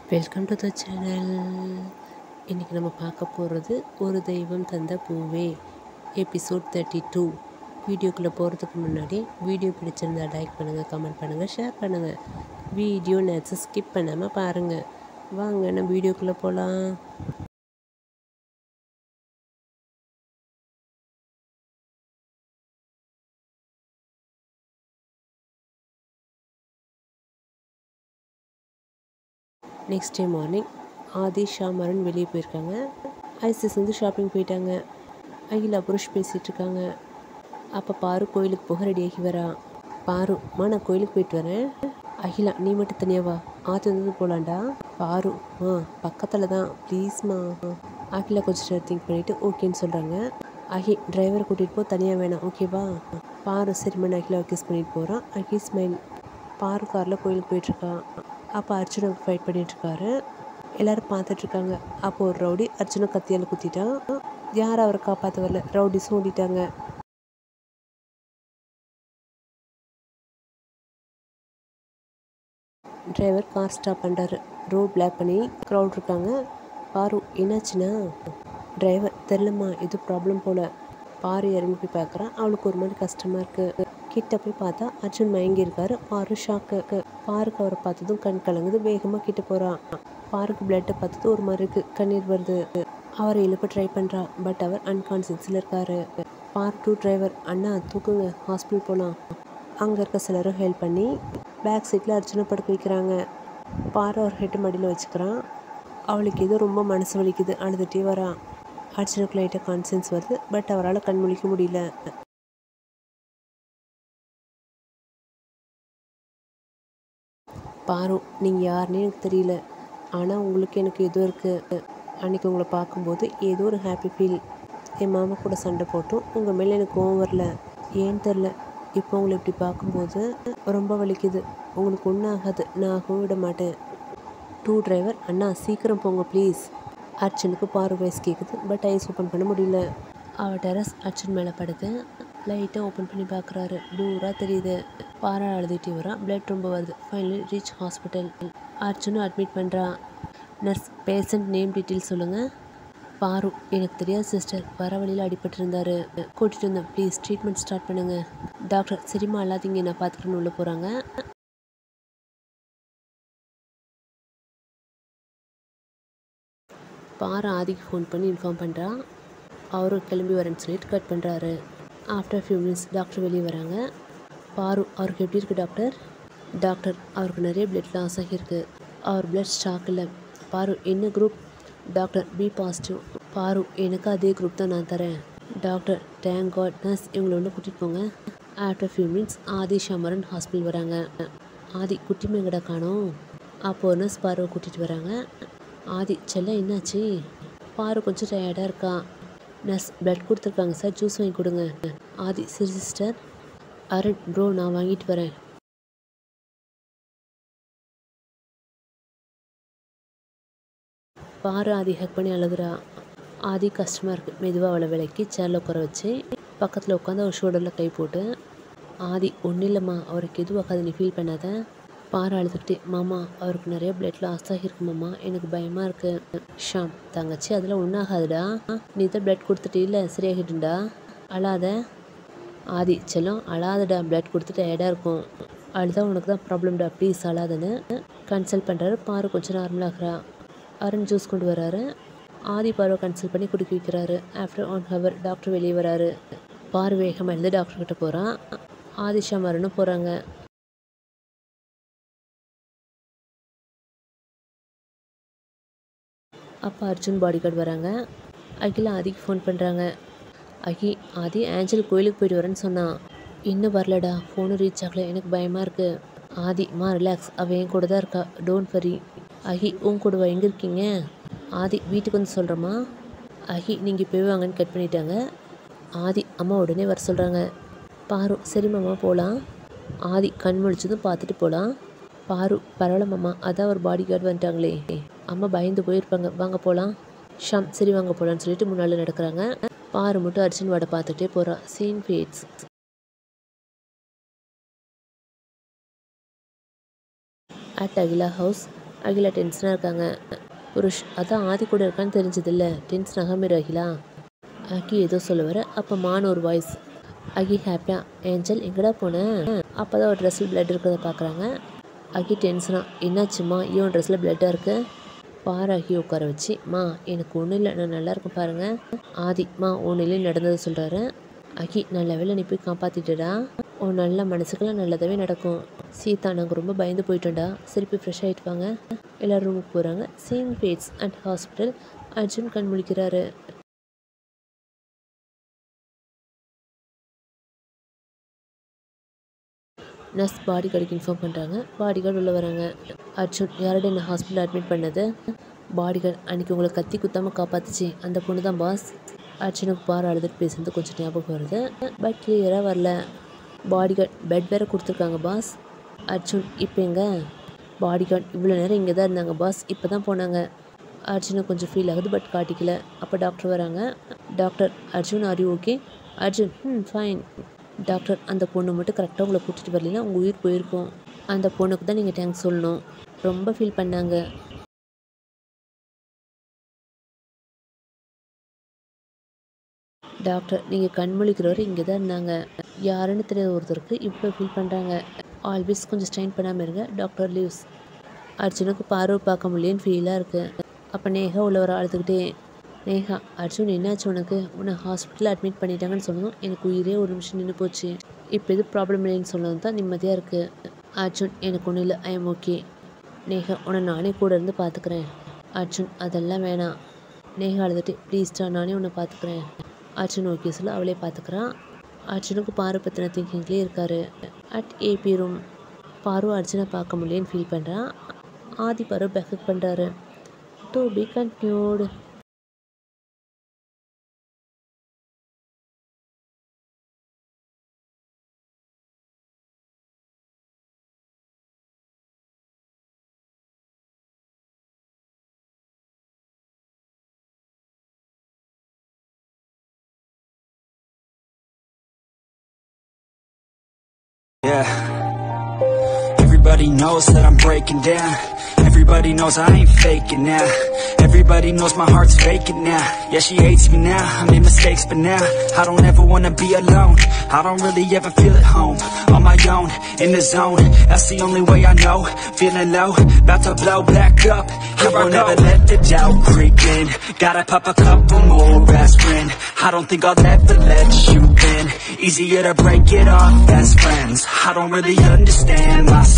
Welcome to the channel. இன்றைக்கி நம்ம பார்க்க போகிறது ஒரு தெய்வம் தந்த பூவே எபிசோட் 32. வீடியோக்குள்ளே போகிறதுக்கு முன்னாடி வீடியோ பிடிச்சிருந்தா லைக் பண்ணுங்கள், கமெண்ட் பண்ணுங்கள், ஷேர் பண்ணுங்கள். வீடியோ நேரத்தை ஸ்கிப் பண்ணாமல் பாருங்கள். வாங்க நம்ம வீடியோக்குள்ளே போகலாம். நெக்ஸ்ட் டே மார்னிங் ஆதி ஷாமரன் வெளியே போயிருக்காங்க. ஐசஸ் வந்து ஷாப்பிங் போயிட்டாங்க. அகிலா புருஷ் பேசிகிட்டு இருக்காங்க. அப்போ பாரு கோயிலுக்கு போக ரெடியாகி வரா. பாருமா, நான் கோயிலுக்கு போயிட்டு வரேன். அகிலா, நீ மட்டும் தனியாவா? ஆதி வந்து போகலாண்டா. பாரு, பக்கத்தில் தான், ப்ளீஸ்மா. அகிலா கொஞ்சம் நேரம் திங்க் பண்ணிவிட்டு ஓகேன்னு சொல்கிறாங்க. டிரைவரை கூட்டிகிட்டு போ, தனியாக வேணாம், ஓகேவா? பாரு சரிம்மா, நான் அகிலாவை கிஸ் பண்ணிட்டு போகிறான். அகி ஸ்மைல். பாரு காரில் கோயிலுக்கு போயிட்டுருக்கா. அப்போ அர்ஜுனை ஃபைட் பண்ணிகிட்ருக்காரு. எல்லோரும் பார்த்துட்ருக்காங்க. அப்போ ஒரு ரவுடி அர்ஜுனை கத்தியால் குத்திட்டான். யாரும் அவரை காப்பாற்ற வரல, ரவுடிஸும் ஓடிட்டாங்க. டிரைவர் கார் ஸ்டாப் பண்ணுறாரு. ரோட் பிளாக் பண்ணி க்ரௌட் இருக்காங்க. பாரு, என்னாச்சுன்னா? டிரைவர், தெரிலம்மா, இது ப்ராப்ளம் போல். பாரு இறங்கி போய் பார்க்குறான். அவளுக்கு ஒரு மாதிரி கஷ்டமாக இருக்குது. கிட்ட போய் பார்த்தா அர்ஜுன் மயங்கியிருக்காரு. பாரு ஷாக்கு. பாருக்கு அவரை பார்த்ததும் கண் கலங்குது. வேகமாக கிட்ட போகிறான். பாருக்கு பிளட்டை பார்த்ததும் ஒரு மாதிரி இருக்குது, கண்ணீர் வருது. அவரை எழுப்ப ட்ரை பண்ணுறா. பட் அவர் அன்கான்சியஸில் இருக்காரு. பார்க் 2 டிரைவர், அண்ணா தூக்குங்க, ஹாஸ்பிட்டல் போகலாம். அங்கே இருக்க சிலரும் ஹெல்ப் பண்ணி பேக் சீட்டில் அர்ஜுனை படுக்க வைக்கிறாங்க. பாரு அவர் ஹெட்டு மடியில் வச்சுக்கிறான். அவளுக்கு ஏதோ ரொம்ப மனசு வலிக்குது, அழுதுகிட்டே வரா. அர்ஜுனுக்கு லைட்டாக கான்சியன்ஸ் வருது. பட் அவரால் கண் முழிக்க முடியல. பாரு, நீங்கள் யாருன்னே எனக்கு தெரியல, ஆனால் உங்களுக்கு எனக்கு ஏதோ இருக்குது. அன்றைக்கி உங்களை பார்க்கும்போது ஏதோ ஒரு ஹாப்பி ஃபீல். என் மாமா கூட சண்டை போட்டும் உங்கள் மேலே எனக்கு கோவம் வரல, ஏன்னு தெரில. இப்போ உங்களை இப்படி பார்க்கும்போது ரொம்ப வலிக்குது. உங்களுக்கு ஒன்றும் ஆகாது, நான் ஆகவும் விட மாட்டேன். 2 டிரைவர், அண்ணா சீக்கிரம் போங்க ப்ளீஸ். அர்ஜுனுக்கு பாரு வாய்ஸ் கேட்குது. பட் ஐஸ் ஓப்பன் பண்ண முடியல. அவள் டெரஸ் அர்ஜுன் மேலே படுத்து லைட்டாக ஓப்பன் பண்ணி பார்க்குறாரு. டூராக தெரியுது. பாரா அழுதுகிட்டே வரா. பிளட் ரொம்ப வருது. Finally reach hospital. அர்ஜுனும் அட்மிட் பண்ணுறா. நர்ஸ், பேஷண்ட் நேம் டீட்டெயில் சொல்லுங்கள். பாரு, எனக்கு தெரியாது சிஸ்டர், வர வழியில் அடிபட்டிருந்தாரு, கூட்டிகிட்டு வந்தேன், ப்ளீஸ் ட்ரீட்மெண்ட் ஸ்டார்ட் பண்ணுங்கள். டாக்டர், சரிம்மா அல்லாதீங்க, நான் பார்த்துக்கிறேன்னு உள்ளே போகிறாங்க. பாரு ஆதிக்கு ஃபோன் பண்ணி இன்ஃபார்ம் பண்ணுறா. அவரும் கிளம்பி வரேன்னு சொல்லிட்டு கட் பண்ணுறாரு. ஆஃப்டர் ஃபியூ மினிட்ஸ் டாக்டர் வெளியே வராங்க. பாரு, அவருக்கு எப்படி இருக்குது டாக்டர்? டாக்டர், அவருக்கு நிறைய பிளட் லாஸ் ஆகியிருக்கு. அவர் பிளட் ஸ்டாக் இல்லை. பாரு, என்ன குரூப்? Doctor, B positive. பாரு, எனக்கு அதே குரூப் தான் நான் தரேன். Doctor, thank God. நர்ஸ், இவங்களை ஒன்று கூட்டிகிட்டு போங்க. After few minutes Adhi Shamaran hospital வராங்க. ஆதி, குட்டி மேங்கடா காணோம். அப்போது நர்ஸ் பாருவை கூட்டிகிட்டு வராங்க. ஆதி, செல்ல என்னாச்சு? பாரு கொஞ்சம் டயர்டாக இருக்கா. நர்ஸ், பிளட் கொடுத்துருக்காங்க சார், ஜூஸ் வாங்கி கொடுங்க. ஆதி, சரி சிஸ்டர். அருண் ப்ரோ, நான் வாங்கிட்டு வரேன். பாரு ஆதி ஹக் பண்ணி அழுகுறா. ஆதி கஷ்டமாக இருக்குது. மெதுவாக அவளை விலைக்கு சேரில் உட்கார வச்சு பக்கத்தில் உட்காந்து அவர் ஷோல்டரில் கை போட்டு, ஆதி ஒன்றும் இல்லைம்மா, அவருக்கு எதுவும் ஆகாது, நீ ஃபீல் பண்ணாத. பாரு அழுதுகிட்டே, மாமா அவருக்கு நிறைய பிளட் லாஸ் ஆகிருக்கு மாமா, எனக்கு பயமாக இருக்குது. ஷாம், தங்கச்சி அதில் ஒன்றும் ஆகாதுடா, நீ தான் பிளட் கொடுத்துட்டே சரியாகிட்டுண்டா, அழாத. ஆதி, செல்லம் அழாதடா, பிளட் கொடுத்துட்டு டயர்டாக இருக்கும், அழுதா உனக்கு தான் ப்ராப்ளம்டா, ப்ளீஸ் அழாதன்னு கன்சல்ட் பண்ணுறாரு. பாரு கொஞ்சம் நார்மலாகிறா. அருண் ஜூஸ் கொண்டு வராரு. ஆதி பாருவை கன்சல்ட் பண்ணி குடிக்க வைக்கிறாரு. ஆஃப்டர் 1 hour டாக்டர் வெளியே வராரு. பாரு வேகமாக எழுந்து டாக்டர்கிட்ட போகிறான். ஆதி ஷாமரனும் போகிறாங்க. அப்போ அர்ஜுன் பாடி கார்டு வராங்க. அகிலா ஆதிக்கு ஃபோன் பண்ணுறாங்க. ஆதி ஆஞ்சல் கோயிலுக்கு போயிட்டு வரேன்னு சொன்னான், இன்னும் வரலடா, ஃபோனும் ரீச் ஆகலை, எனக்கு பயமாக இருக்குது. ஆதிமா ரிலாக்ஸ், அவள் என் கூட தான் இருக்கா, டோன்ட் வரி. உன் கூடவா, எங்கே இருக்கீங்க? ஆதி, வீட்டுக்கு வந்து சொல்கிறேம்மா. நீங்கள் போய் வாங்கன்னு கட் பண்ணிட்டாங்க. ஆதி, அம்மா உடனே வர சொல்கிறாங்க. பாரு, சரி மாமா போகலாம். ஆதி கண் முழிச்சதும் பார்த்துட்டு போகலாம். பாரு, பரவாயில்ல மாமா, அதான் ஒரு பாடி கார்டு வந்துட்டாங்களே, அம்மா பயந்து போயிருப்பாங்க, வாங்க போகலாம். ஷாம், சரி வாங்க போகலான்னு சொல்லிட்டு முன்னால் நடக்கிறாங்க. பாரு மட்டும் அர்ஜுன் வாடை பார்த்துட்டே போகிறா. Scene fades. At Akila house. Akila டென்ஷனாக இருக்காங்க. புருஷ் அதான் ஆதி கூட இருக்கான்னு தெரிஞ்சதில்ல, டென்ஷன் ஆகாம அகிலா. அகி ஏதோ சொல்ல வர அப்போ மான் ஒரு வாய்ஸ். அகி ஹாப்பியா, ஏஞ்சல் எங்கடா போனேன்? அப்போ தான் ஒரு ட்ரெஸ்ஸில் பிளட் இருக்கிறத பார்க்குறாங்க. அகி டென்ஷனா, என்னாச்சுமா ஏன் ட்ரெஸ்ஸில் பிளட்டாக இருக்கு? பாரு அகி உட்கார வச்சு, மா எனக்கு ஒன்றும் இல்லை, நான் நல்லா இருக்கேன் பாருங்கள். ஆதி மா ஒன்றும் இல்லை நடந்ததை சொல்கிறாரு. அகி நல்ல வேலை நீ போய் காப்பாற்றிட்டடா, உன் நல்ல மனசுக்கெல்லாம் நல்லதாகவே நடக்கும். சீதா நாங்கள் ரொம்ப பயந்து போயிட்டோம்டா, சரி போய் ஃப்ரெஷ் ஆகிட்டு வாங்க. எல்லோரும் ரூமுக்கு போகிறாங்க. Scene fades at hospital. Arjun கண் முழிக்கிறாரு. நர்ஸ் பாடி கார்டுக்கு இன்ஃபார்ம் பண்ணுறாங்க. பாடி கார்டு உள்ளே வராங்க. அர்ஜுன் யாரோட என்ன ஹாஸ்பிட்டல் அட்மிட் பண்ணது? பாடி கார்டு அன்றைக்கி உங்களை கத்தி குத்தாமல் காப்பாற்றுச்சு அந்த பொண்ணு தான் பாஸ். அர்ஜுனுக்கு பாரு அழுதுட்டு பேசுறது கொஞ்சம் ஞாபகம் வருது, பட் கிளியராக வரல. பாடி கார்டு பெட் வேறு கொடுத்துருக்காங்க பாஸ். அர்ஜுன் இப்போ எங்க? பாடி கார்டு இவ்வளோ நேரம் இங்கே தான் இருந்தாங்க பாஸ், இப்போ தான் போனாங்க. அர்ஜுனுக்கு கொஞ்சம் ஃபீல் ஆகுது, பட் காட்டிக்கல. அப்போ டாக்டர் வராங்க. Doctor Arjun are you okay? Arjun fine. Doctor அந்த பொண்ணு மட்டும் கரெக்டாக உங்களை கூட்டிகிட்டு வரலைன்னா உங்கள் உயிர் போயிருக்கும். அந்த பொண்ணுக்கு தான் நீங்கள் தேங்க்ஸ் சொல்லணும், ரொம்ப ஃபீல் பண்ணாங்க. டாக்டர் நீங்கள் கண்மொழிக்கிறவர் இங்கே தான் இருந்தாங்க, யாருன்னு தெரியாத ஒருத்தருக்கு இப்போ ஃபீல் பண்ணுறாங்க. ஆல்வேஸ் கொஞ்சம் ஸ்ட்ரெயின் பண்ணாமல் இருங்க. Doctor leaves. அர்ஜுனுக்கு பார்வை பார்க்க முடியலன்னு ஃபீலாக இருக்குது. அப்போ நேஹா உள்ளவரை அழுதுகிட்டே, நேஹா அர்ஜுன் என்னாச்சு உனக்கு? உன்னை ஹாஸ்பிட்டலில் அட்மிட் பண்ணிட்டாங்கன்னு சொன்னதும் எனக்கு உயிரே ஒரு நிமிஷம் நின்று போச்சு. இப்போ எது ப்ராப்ளம் இல்லைன்னு சொன்னது தான் நிம்மதியாக இருக்குது. அர்ஜுன் எனக்கு ஒன்றும் இல்லை, ஐ எம் ஓகே. நேஹா உன்னை நானே கூட இருந்து பார்த்துக்கிறேன். அர்ஜுன் அதெல்லாம் வேணாம். நேஹா அழுதுட்டு, ப்ளீஸ்டா நானே உன்னை பார்த்துக்கிறேன். அர்ஜுன் ஓகே சொல்ல அவளே பார்த்துக்கிறான். அர்ஜுனுக்கு பாரு பற்றின திங்கிங்லேயே இருக்கார். At AB room. பாரு அர்ஜுனை பார்க்க முடியலன்னு ஃபீல் பண்ணுறான். ஆதி பாரு பேக்கப் பண்ணுறாரு. To be continued. Yeah, everybody knows that I'm breaking down. Everybody knows I ain't faking now. Everybody knows my heart's faking now. Yeah, she hates me now, I made mistakes but now I don't ever wanna be alone. I don't really ever feel at home. On my own, in the zone, that's the only way I know. Feeling low, about to blow back up. I won't ever let the doubt creep in. Gotta pop a couple more aspirin. I don't think I'll ever let you in. Easier to break it off best friends. I don't really understand myself.